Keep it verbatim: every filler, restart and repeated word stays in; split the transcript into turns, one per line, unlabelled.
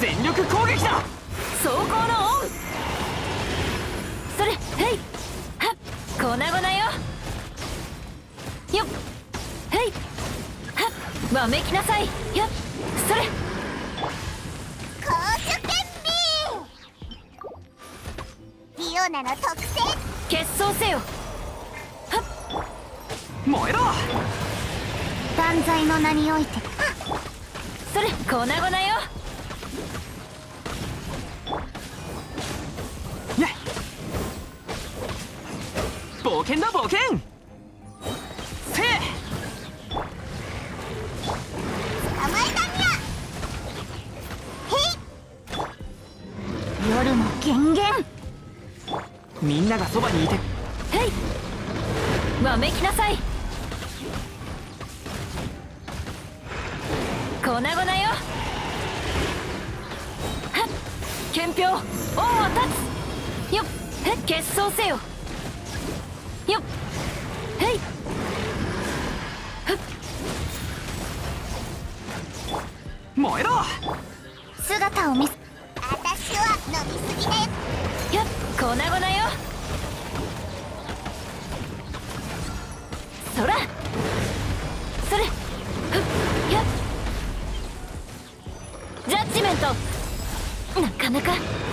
全力攻撃だ。
走行のオン。それ、へいはっ、粉々よ。よっ、へいはっ、わめきなさい。よっ、それ。
攻守兼備。リオナの特性。
決闘せよ。はっ、
燃えろ。
万歳の名において。
それ、粉々よ。
やっ、冒険だ冒険。せえ。
捕まえたにゃ。へい。夜も源々。
みんながそばにいて。
へいわめきなさい。粉々よ。はっ、憲兵恩を断つ。よっ、へっ、決闘せよ。よっ、へいふっ、
燃えろ。
姿を見せ。私は飲みすぎだよ。
よっ、粉々よ。そらそれ、ふっ、よっ、ジャッジメント。なかなか